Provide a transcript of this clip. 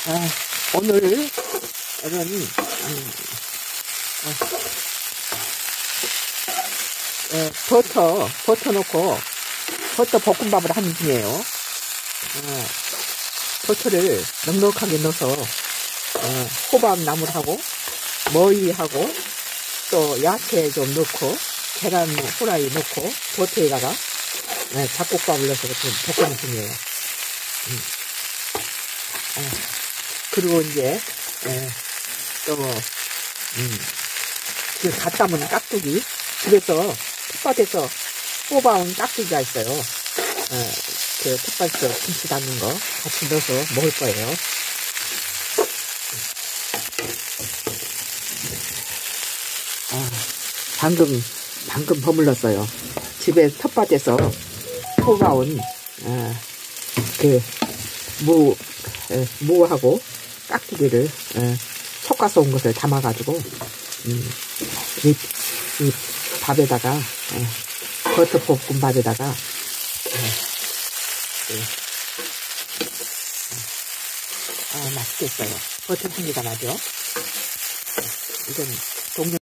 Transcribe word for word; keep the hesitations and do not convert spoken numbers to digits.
아, 오늘은, 음, 어, 어, 버터, 버터 넣고, 버터 볶음밥을 하는 중이에요. 어, 버터를 넉넉하게 넣어서, 어, 호박 나물하고, 머위하고, 또 야채 좀 넣고, 계란 후라이 넣고, 버터에다가, 네, 잡곡밥을 넣어서 좀 볶는 중이에요. 음, 어, 그리고 이제, 예, 또, 음, 그 갓 담은 깍두기, 집에서, 텃밭에서 뽑아온 깍두기가 있어요. 어, 그 텃밭에서 김치 담는 거 같이 넣어서 먹을 거예요. 아, 방금, 방금 버물렀어요. 집에 텃밭에서 뽑아온, 아, 그, 무, 에, 무하고 깍두기를, 에, 솎아서 온 것을 담아가지고, 음, 이, 이 밥에다가, 에, 버터 볶은 밥에다가, 에, 에, 아, 맛있겠어요. 버터 향기가 나죠? 이건 동네